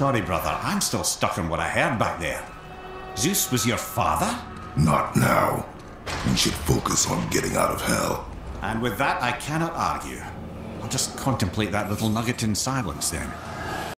Sorry, brother. I'm still stuck on what I heard back there. Zeus was your father? Not now. We should focus on getting out of hell. And with that, I cannot argue. I'll just contemplate that little nugget in silence then.